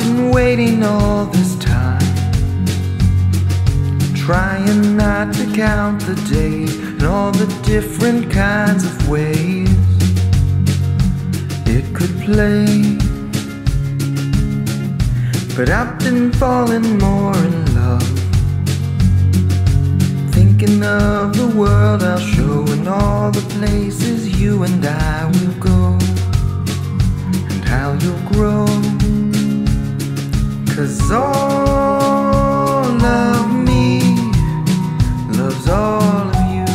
been waiting all this time, trying not to count the days and all the different kinds of ways it could play. But I've been falling more in love, thinking of the world I'll show and all the places you and I will go, and how you'll grow. 'Cause all of me loves all of you,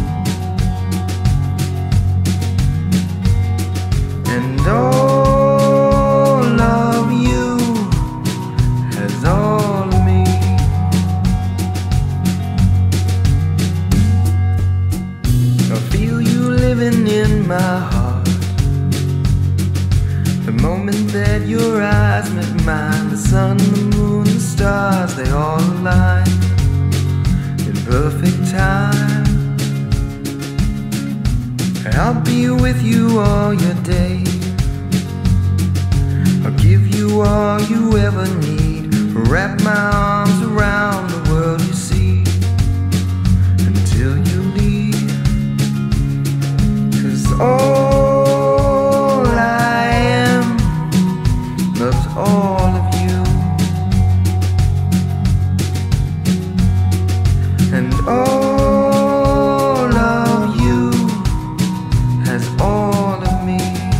and all of you has all of me. I feel you living in my heart. The moment that your eyes met mine, the sun, the moon, the stars, they all align in perfect time. I'll be with you all your days. I'll give you all you ever need, wrap my arms around the world you see until you leave. 'Cause all I am loves all of you, and all of you has all of me.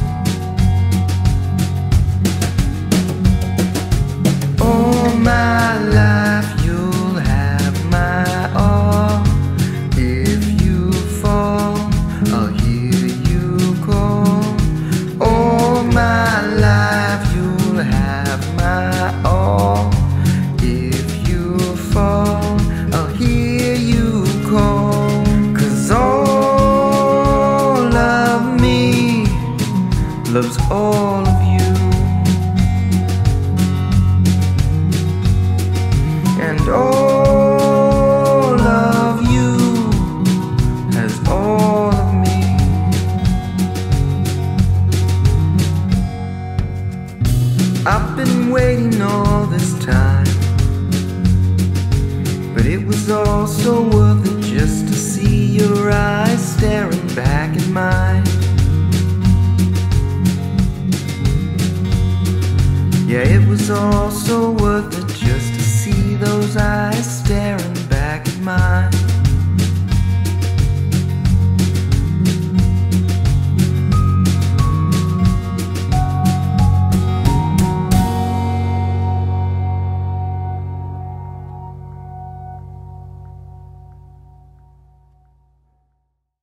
All my life you'll have my all. If you fall, I'll hear you call. All my life you'll have my all. If you fall, I'll hear you call. 'Cause all of me loves all of you, and all of you has all of me. I've been waiting all this time, but it was all so worth it just to see your eyes staring back at mine. Yeah, it was all so worth it just to see those eyes